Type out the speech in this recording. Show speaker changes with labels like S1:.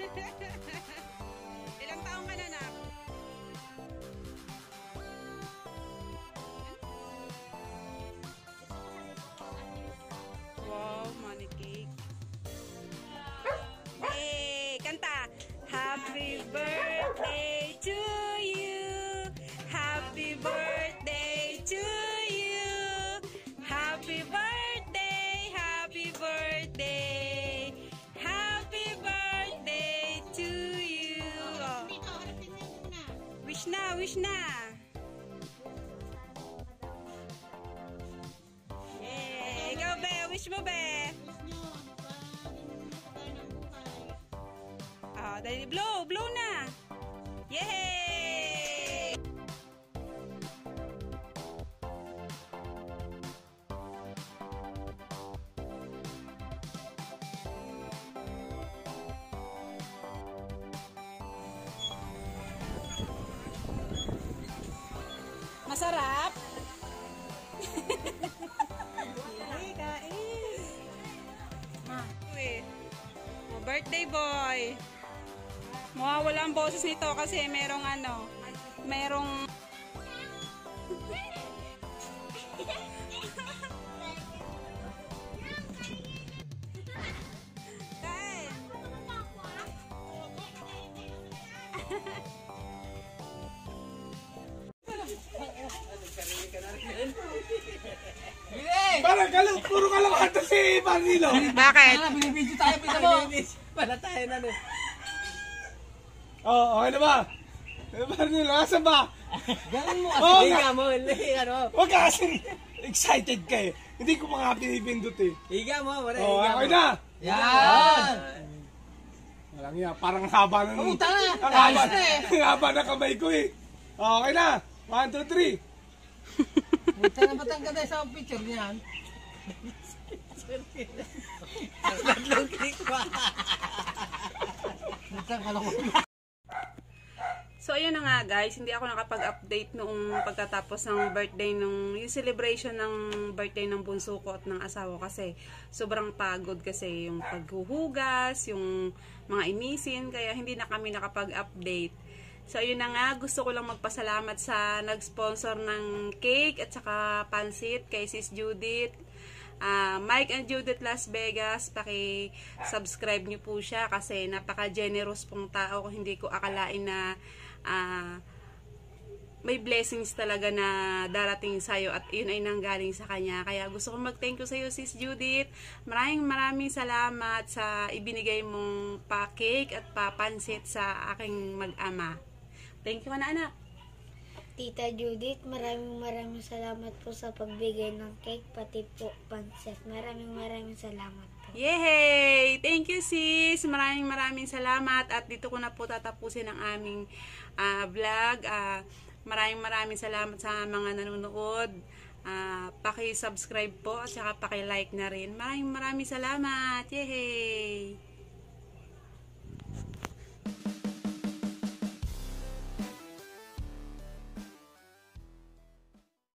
S1: Ilang taong ka na, nak? Wow, money cake. Hey, kanta! Happy birthday to you! Happy birthday to you! Happy birthday! Happy birthday! Happy birthday to you! Oh. Wish na, wish na! Yay! Ikaw, be! Wish mo, be! Dali, blow! Blow na! Yay! Masarap? Birthday boy! Mawawala ang boses nito kasi merong merong kain.
S2: Parang puro kalawatan si Manilo.
S1: Bakit?
S2: Binibidyo tayo, pala tayo na nun. Oo, okay na ba? Manilo, asan ba?
S3: Gawin mo kasi higa mo.
S2: Huwag ka kasi excited ka eh. Hindi ko mga pinipindot eh.
S3: Higa mo, wala.
S2: Oo, okay na.
S3: Yan!
S2: Walang yan, parang haba na nun.
S3: Pumunta na!
S2: Ang haba na kamay ko eh. Okay na. 1, 2, 3.
S3: Punta na batang ka tayo sa picture niyan. Tatlong click pa.
S1: So ayun na nga guys, hindi ako nakapag-update noong pagkatapos ng birthday yung celebration ng birthday ng bunso ko at ng asawa kasi sobrang pagod kasi yung paghuhugas, yung mga inisin, kaya hindi na kami nakapag-update. So ayun na nga, gusto ko lang magpasalamat sa nag-sponsor ng cake at saka pansit kay Sis Judith. Mike and Judith Las Vegas, paki-subscribe niyo po siya kasi napaka-generous pong tao. Hindi ko akalain na may blessings talaga na darating sa'yo at yun ay nanggaling sa kanya. Kaya gusto kong mag-thank you sa'yo, Sis Judith. Maraming salamat sa ibinigay mong pa-cake at pa-pansit sa aking mag-ama. Thank you, anak.
S4: Tita Judith, maraming salamat po sa pagbigay ng cake, pati po pansit. Maraming salamat po.
S1: Yay! Thank you, sis! Maraming salamat at dito ko na po tatapusin ang aming vlog. Maraming salamat sa mga nanonood. Paki-subscribe po at saka paki-like na rin. Maraming salamat! Yay!